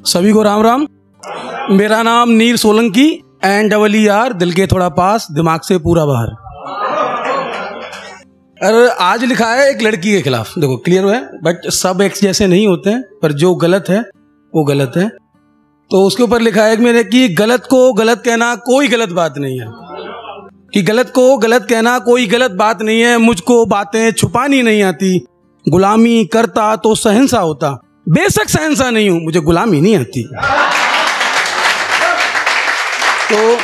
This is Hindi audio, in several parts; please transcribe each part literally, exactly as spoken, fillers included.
सभी को राम राम। मेरा नाम Neer Solanki and double E R, दिल के थोड़ा पास, दिमाग से पूरा बाहर। अरे आज लिखा है एक लड़की के खिलाफ, देखो क्लियर है, बट सब एक्स जैसे नहीं होते हैं, पर जो गलत है वो गलत है। तो उसके ऊपर लिखा है मेरे कि गलत को गलत कहना कोई गलत बात नहीं है, कि गलत को गलत कहना कोई गलत बात नहीं है। मुझको बातें छुपानी नहीं आती, गुलामी करता तो शहंशाह होता, बेशक शहंशाह नहीं हूं, मुझे गुलामी नहीं आती। तो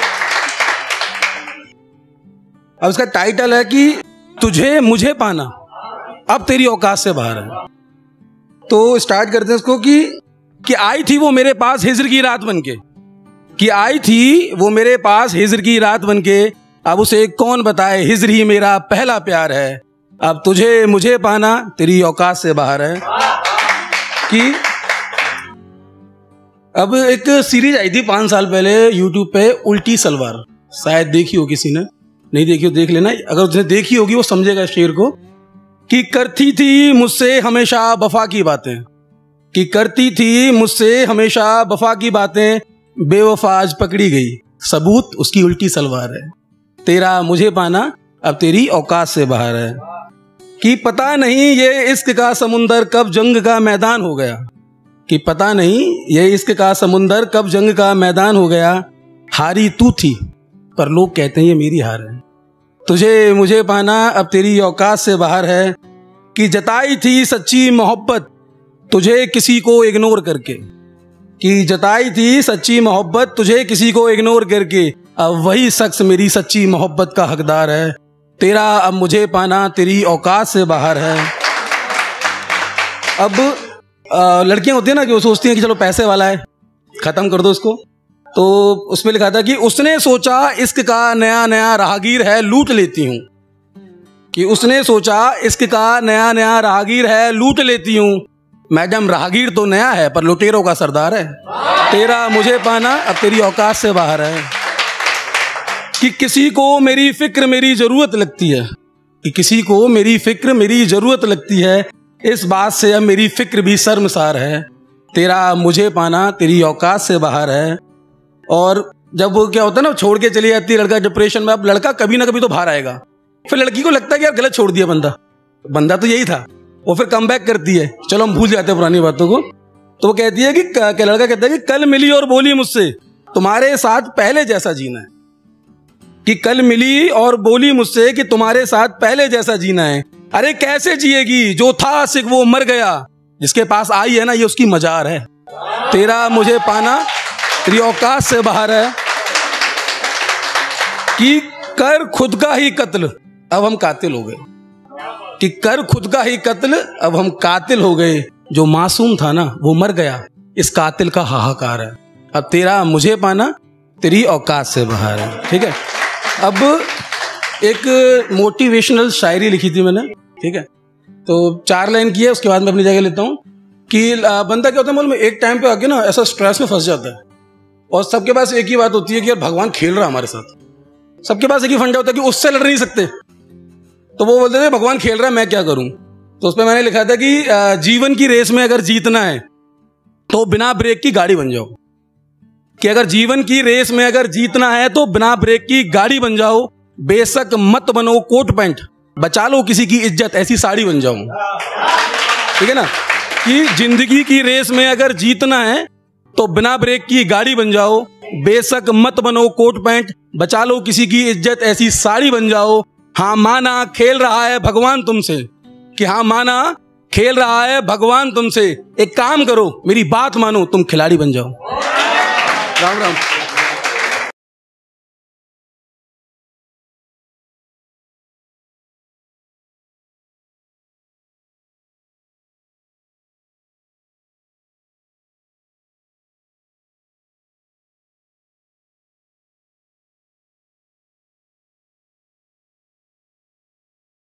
अब इसका टाइटल है कि तुझे मुझे पाना अब तेरी औकात से बाहर है। तो स्टार्ट करते हैं इसको कि कि आई थी वो मेरे पास हिज्र की रात बनके, कि आई थी वो मेरे पास हिज्र की रात बनके, अब उसे कौन बताए हिज्र ही मेरा पहला प्यार है। अब तुझे मुझे पाना तेरी औकात से बाहर है। कि अब एक सीरीज आई थी पांच साल पहले यूट्यूब पे, उल्टी सलवार, शायद देखी हो किसी ने, नहीं देखी हो देख लेना, अगर उसने देखी होगी वो समझेगा शेर को। कि करती थी मुझसे हमेशा वफा की बातें, कि करती थी मुझसे हमेशा वफा की बातें, बेवफा आज पकड़ी गई, सबूत उसकी उल्टी सलवार है। तेरा मुझे पाना अब तेरी औकात से बाहर है। कि पता नहीं ये इश्क का समुंदर कब जंग का मैदान हो गया, कि पता नहीं ये इश्क का समुंदर कब जंग का मैदान हो गया। हारी तू थी पर लोग कहते हैं ये मेरी हार है। तुझे मुझे पाना अब तेरी औकात से बाहर है। कि जताई थी सच्ची मोहब्बत तुझे किसी को इग्नोर करके, कि जताई थी सच्ची मोहब्बत तुझे किसी को इग्नोर करके, अब वही शख्स मेरी सच्ची मोहब्बत का हकदार है। तेरा अब मुझे पाना तेरी औकात से बाहर है। अब आ, लड़कियां होती हैं ना कि वो सोचती हैं कि चलो पैसे वाला है, खत्म कर दो इसको। तो उसमें लिखा था कि उसने सोचा इश्क का नया नया राहगीर है, लूट लेती हूँ। कि उसने सोचा इश्क का नया नया राहगीर है, लूट लेती हूँ। मैडम राहगीर तो नया है पर लुटेरों का सरदार है। तेरा मुझे पाना अब तेरी औकात से बाहर है। कि किसी को मेरी फिक्र मेरी जरूरत लगती है, कि किसी को मेरी फिक्र मेरी जरूरत लगती है, इस बात से अब मेरी फिक्र भी शर्मसार है। तेरा मुझे पाना तेरी औकात से बाहर है। और जब वो क्या होता है ना, छोड़ के चली जाती है लड़का डिप्रेशन में, अब लड़का कभी ना कभी तो बाहर आएगा, फिर लड़की को लगता है कि यार गलत छोड़ दिया बंदा, बंदा तो यही था। वो फिर कम बैक करती है, चलो हम भूल जाते हैं पुरानी बातों को। तो वो कहती है कि क्या, लड़का कहता है कि कल मिली और बोली मुझसे तुम्हारे साथ पहले जैसा जीना है, कि कल मिली और बोली मुझसे कि तुम्हारे साथ पहले जैसा जीना है। अरे कैसे जिएगी, जो था सिर्फ वो मर गया, जिसके पास आई है ना ये उसकी मजार है। तेरा मुझे पाना तेरी औकात से बाहर है। कि कर खुद का ही कत्ल अब हम कातिल हो गए, कि कर खुद का ही कत्ल अब हम कातिल हो गए, जो मासूम था ना वो मर गया, इस कातिल का हाहाकार है। अब तेरा मुझे पाना तेरी औकात से बाहर है। ठीक है। अब एक मोटिवेशनल शायरी लिखी थी मैंने, ठीक है, तो चार लाइन की है, उसके बाद मैं अपनी जगह लेता हूँ। कि बंदा क्या होता है मालूम है, एक टाइम पे आके ना ऐसा स्ट्रेस में फंस जाता है, और सबके पास एक ही बात होती है कि यार भगवान खेल रहा है हमारे साथ। सबके पास एक ही फंडा होता है कि उससे लड़ नहीं सकते, तो वो बोलते थे भगवान खेल रहा है मैं क्या करूं। तो उस पर मैंने लिखा था कि जीवन की रेस में अगर जीतना है तो बिना ब्रेक की गाड़ी बन जाओ, कि अगर जीवन की रेस में अगर जीतना है तो बिना ब्रेक की गाड़ी बन जाओ, बेशक मत बनो कोट पैंट, बचा लो किसी की इज्जत ऐसी साड़ी बन जाऊं। ठीक है ना, कि जिंदगी की रेस में अगर जीतना है तो बिना ब्रेक की गाड़ी बन जाओ, बेशक मत बनो कोट पैंट, बचा लो किसी की इज्जत ऐसी साड़ी बन जाओ। हाँ माना खेल रहा है भगवान तुमसे, कि हाँ माना खेल रहा है भगवान तुमसे, एक काम करो मेरी बात मानो तुम खिलाड़ी बन जाओ। राम राम।